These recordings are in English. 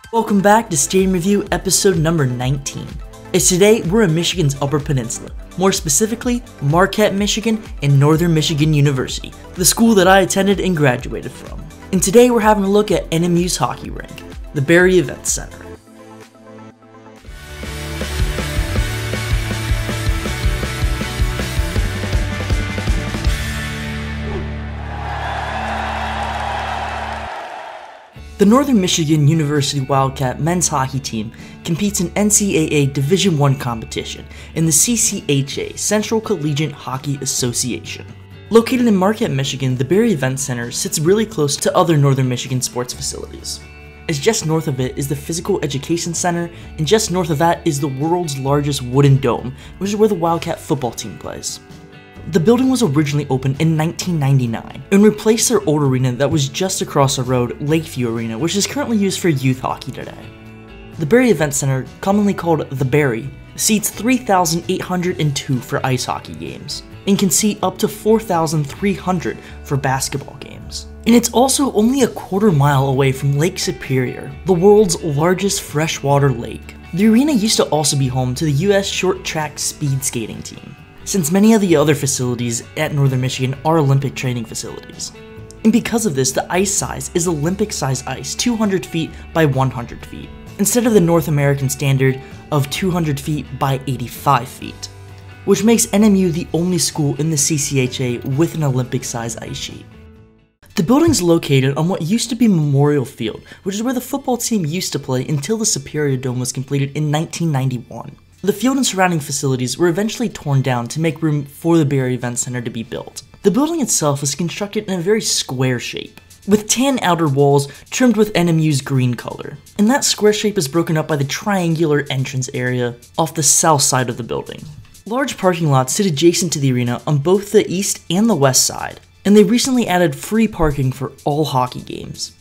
Welcome back to Stadium Review episode number 19. As today, we're in Michigan's Upper Peninsula, more specifically, Marquette, Michigan and Northern Michigan University, the school that I attended and graduated from. And today we're having a look at NMU's hockey rink, the Barry Events Center. The Northern Michigan University Wildcat men's hockey team competes in NCAA Division I competition in the CCHA, Central Collegiate Hockey Association. Located in Marquette, Michigan, the Barry Events Center sits really close to other Northern Michigan sports facilities. As just north of it is the Physical Education Center, and just north of that is the world's largest wooden dome, which is where the Wildcat football team plays. The building was originally opened in 1999 and replaced their old arena that was just across the road, Lakeview Arena, which is currently used for youth hockey today. The Barry Event Center, commonly called the Barry, seats 3,802 for ice hockey games and can seat up to 4,300 for basketball games. And it's also only a quarter-mile away from Lake Superior, the world's largest freshwater lake. The arena used to also be home to the US short track speed skating team, since many of the other facilities at Northern Michigan are Olympic training facilities. And because of this, the ice size is Olympic size ice, 200 feet by 100 feet, instead of the North American standard of 200 feet by 85 feet, which makes NMU the only school in the CCHA with an Olympic size ice sheet. The building's located on what used to be Memorial Field, which is where the football team used to play until the Superior Dome was completed in 1991. The field and surrounding facilities were eventually torn down to make room for the Barry Event Center to be built. The building itself is constructed in a very square shape, with tan outer walls trimmed with NMU's green color. And that square shape is broken up by the triangular entrance area off the south side of the building. Large parking lots sit adjacent to the arena on both the east and the west side, and they recently added free parking for all hockey games.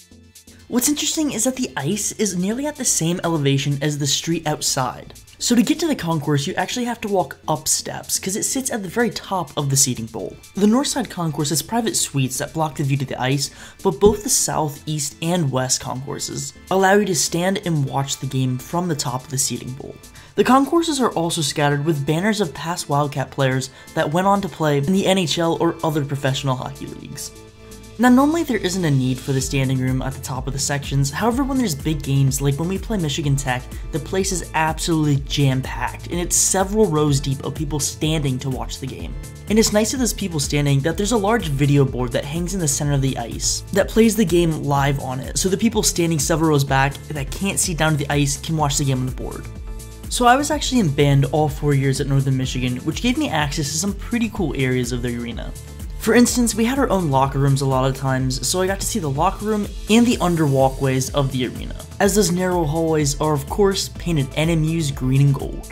What's interesting is that the ice is nearly at the same elevation as the street outside. So to get to the concourse, you actually have to walk up steps, because it sits at the very top of the seating bowl. The north side concourse has private suites that block the view to the ice, but both the south, east, and west concourses allow you to stand and watch the game from the top of the seating bowl. The concourses are also scattered with banners of past Wildcat players that went on to play in the NHL or other professional hockey leagues. Now, normally there isn't a need for the standing room at the top of the sections. However, when there's big games, like when we play Michigan Tech, the place is absolutely jam-packed, and it's several rows deep of people standing to watch the game. And it's nice of those people standing that there's a large video board that hangs in the center of the ice that plays the game live on it, so the people standing several rows back that can't see down to the ice can watch the game on the board. So I was actually in band all 4 years at Northern Michigan, which gave me access to some pretty cool areas of the arena. For instance, we had our own locker rooms a lot of times, so I got to see the locker room and the under walkways of the arena, as those narrow hallways are of course painted NMU's green and gold.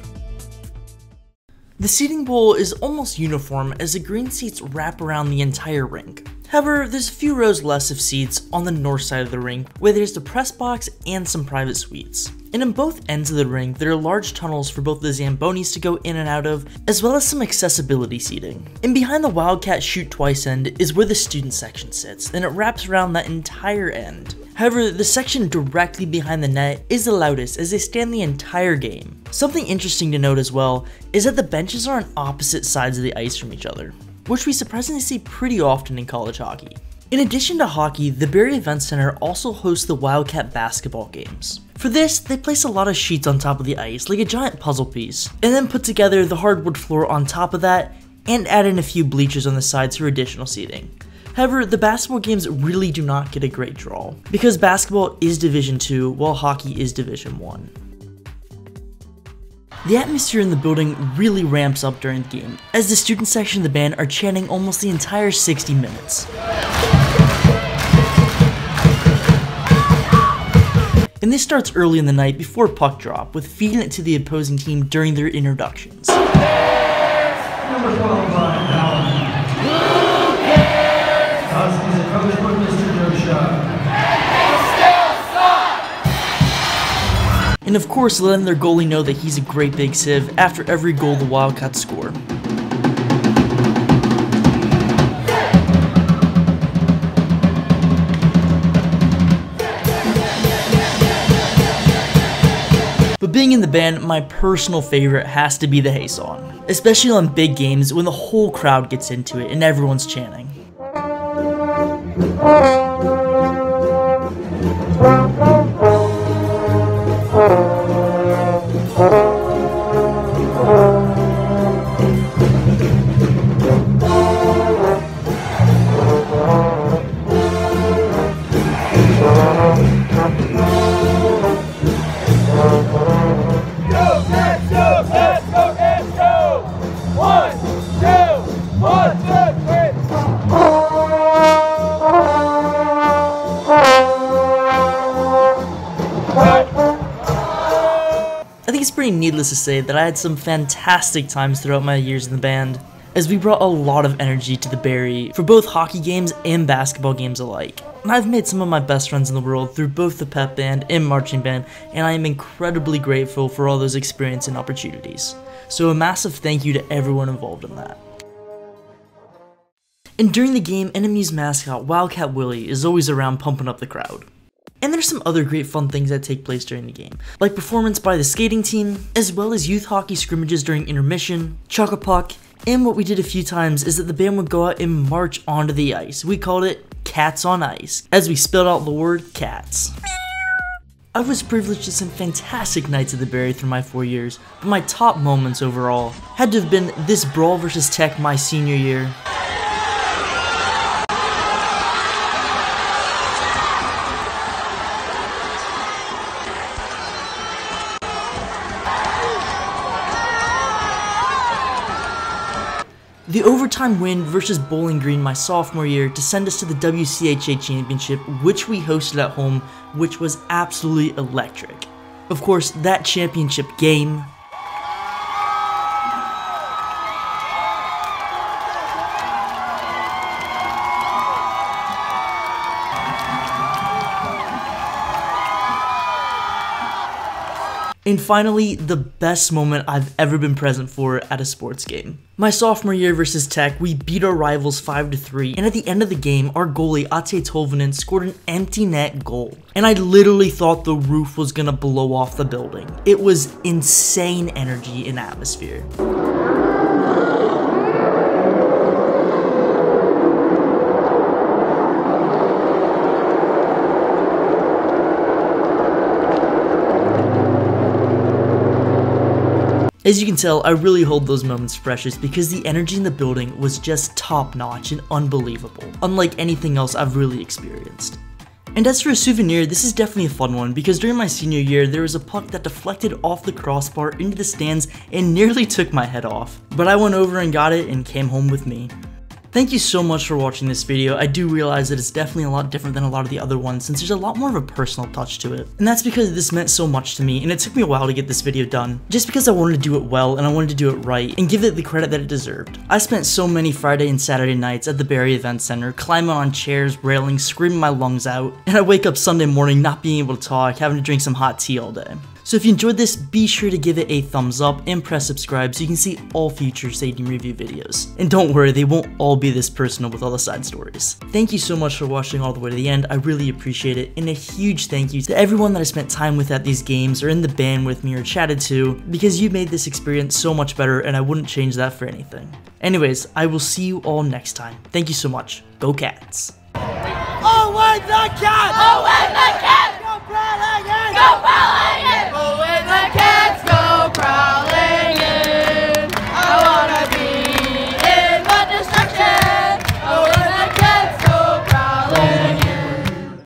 The seating bowl is almost uniform as the green seats wrap around the entire rink. However, there's a few rows less of seats on the north side of the rink, where there's the press box and some private suites. And in both ends of the rink, there are large tunnels for both the Zambonis to go in and out of, as well as some accessibility seating. And behind the Wildcat Shoot Twice end is where the student section sits, and it wraps around that entire end. However, the section directly behind the net is the loudest as they stand the entire game. Something interesting to note as well is that the benches are on opposite sides of the ice from each other, which we surprisingly see pretty often in college hockey. In addition to hockey, the Barry Event Center also hosts the Wildcat basketball games. For this, they place a lot of sheets on top of the ice, like a giant puzzle piece, and then put together the hardwood floor on top of that, and add in a few bleachers on the sides for additional seating. However, the basketball games really do not get a great draw, because basketball is Division II, while hockey is Division I. The atmosphere in the building really ramps up during the game, as the student section of the band are chanting almost the entire 60 minutes. And this starts early in the night before puck drop, with feeding it to the opposing team during their introductions. Number 12, and of course letting their goalie know that he's a great big sieve after every goal the Wildcats score. But being in the band, my personal favorite has to be the Hey song, especially on big games when the whole crowd gets into it and everyone's chanting. I think it's pretty needless to say that I had some fantastic times throughout my years in the band, as we brought a lot of energy to the Barry for both hockey games and basketball games alike. And I've made some of my best friends in the world through both the pep band and marching band, and I am incredibly grateful for all those experiences and opportunities. So a massive thank you to everyone involved in that. And during the game, NMU's mascot, Wildcat Willie, is always around pumping up the crowd. And there's some other great fun things that take place during the game, like performance by the skating team, as well as youth hockey scrimmages during intermission, chuck a puck, and what we did a few times is that the band would go out and march onto the ice. We called it Cats on Ice, as we spelled out the word cats. I was privileged to spend fantastic nights at the Barry through my 4 years, but my top moments overall had to have been this brawl versus Tech my senior year. The overtime win versus Bowling Green my sophomore year to send us to the CCHA championship, which we hosted at home, which was absolutely electric. Of course, that championship game and finally, the best moment I've ever been present for at a sports game. My sophomore year versus Tech, we beat our rivals 5-3, and at the end of the game, our goalie, Ate Tolvanen, scored an empty net goal. And I literally thought the roof was gonna blow off the building. It was insane energy and atmosphere. As you can tell, I really hold those moments precious because the energy in the building was just top notch and unbelievable, unlike anything else I've really experienced. And as for a souvenir, this is definitely a fun one because during my senior year, there was a puck that deflected off the crossbar into the stands and nearly took my head off. But I went over and got it and came home with me. Thank you so much for watching this video. I do realize that it's definitely a lot different than a lot of the other ones since there's a lot more of a personal touch to it. And that's because this meant so much to me and it took me a while to get this video done. Just because I wanted to do it well and I wanted to do it right and give it the credit that it deserved. I spent so many Friday and Saturday nights at the Barry Event Center, climbing on chairs, railings, screaming my lungs out, and I wake up Sunday morning not being able to talk, having to drink some hot tea all day. So if you enjoyed this, be sure to give it a thumbs up and press subscribe so you can see all future stadium review videos. And don't worry, they won't all be this personal with all the side stories. Thank you so much for watching all the way to the end, I really appreciate it, and a huge thank you to everyone that I spent time with at these games or in the band with me or chatted to, because you made this experience so much better and I wouldn't change that for anything. Anyways, I will see you all next time. Thank you so much. Go Cats! Oh, wait, the cat! Oh, wait, the cat!